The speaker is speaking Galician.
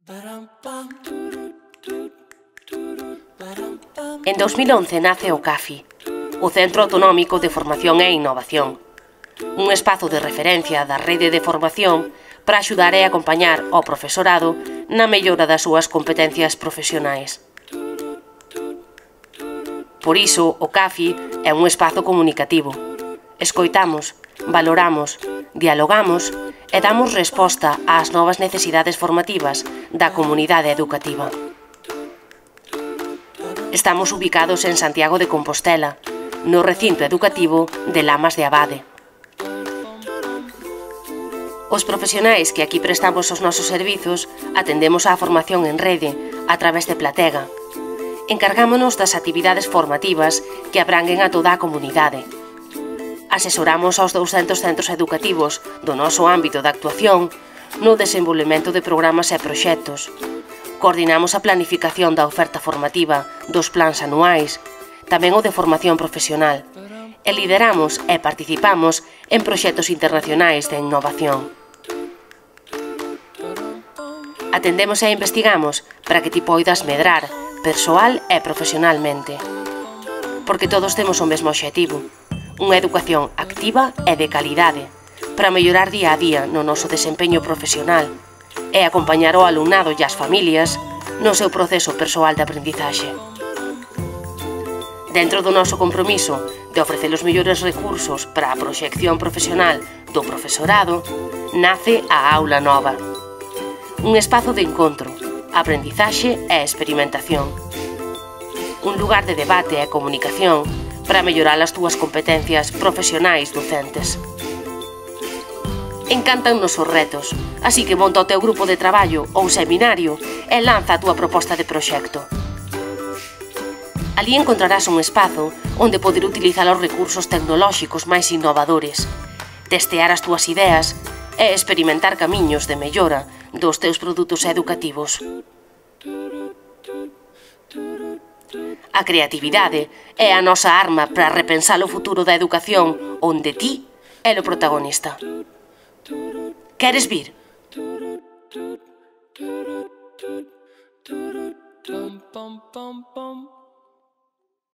En 2011 nace o CAFI, o Centro Autonómico de Formación e Innovación, un espazo de referencia da rede de formación para axudar e acompañar ao profesorado na mellora das súas competencias profesionais. Por iso, o CAFI é un espazo comunicativo. Escoitamos, valoramos, dialogamos e damos resposta ás novas necesidades formativas da comunidade educativa. Estamos ubicados en Santiago de Compostela, no recinto educativo de Lamas de Abade. Os profesionais que aquí prestamos os nosos servizos atendemos á formación en rede a través de Platega. Encargámonos das actividades formativas que abranguen a toda a comunidade. Asesoramos aos 200 centros educativos do noso ámbito de actuación no desenvolvemento de programas e proxectos. Coordinamos a planificación da oferta formativa dos plans anuais, tamén o de formación profesional, e lideramos e participamos en proxectos internacionais de innovación. Atendemos e investigamos para que ti poidas medrar persoal e profesionalmente. Porque todos temos o mesmo obxectivo, unha educación activa e de calidade, para mellorar día a día no noso desempeño profesional e acompañar o alumnado e as familias no seu proceso persoal de aprendizaxe. Dentro do noso compromiso de ofrecer os mellores recursos para a proxección profesional do profesorado, nace a Aula Nova. Un espazo de encontro, aprendizaxe e experimentación. Un lugar de debate e comunicación para mellorar as túas competencias profesionais docentes. Encantan-nos os retos, así que monta o teu grupo de traballo ou seminario e lanza a túa proposta de proxecto. Alí encontrarás un espazo onde poder utilizar os recursos tecnolóxicos máis innovadores, testear as túas ideas e experimentar camiños de mellora dos teus produtos educativos. A creatividade é a nosa arma para repensar o futuro da educación onde ti é o protagonista. Queres vir? Pum pum pum pum.